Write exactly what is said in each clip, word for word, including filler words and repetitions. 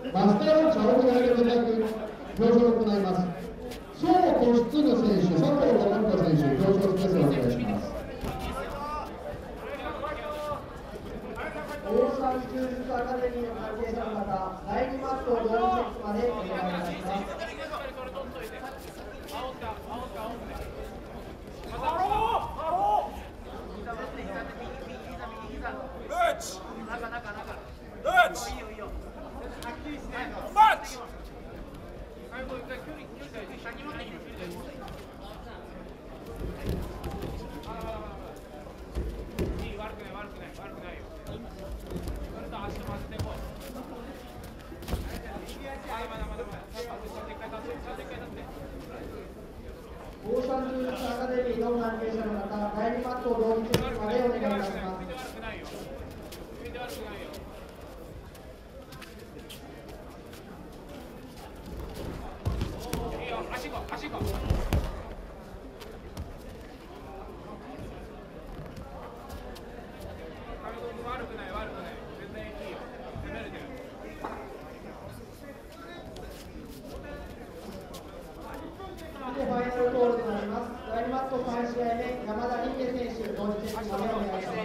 マスターの茶を投げていただく表彰を行います。総コスツヌ選手、佐藤智彦選手、表彰スペースをお願いします。 オーシャン柔術アカデミーの関係者の方、だいにマットを同時席までお願いいたします。オーシャン柔術アカデミーの関係者の方、だいにマットを同時席までお願いいたします。ファイナルコールとなります。だいにマットさん試合目、山田理恵選手、同時席までお願いします。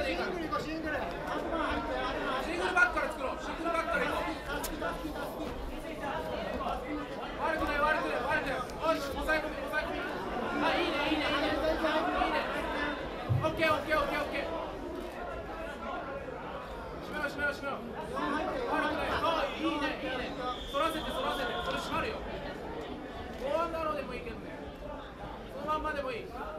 でいいから。シングルバックから作ろう。シングルバックからいこう。悪くない悪くない悪くない。おい、抑え込み抑え込み。あ、いいねいいねいいねいいね。オッケーオッケーオッケーオッケー。閉めろ閉めろ閉めろ。悪くない。あ、いいねいいね。反らせて反らせて。それ閉まるよ。ごワンダローでもいいけどね。そのまんまでもいい。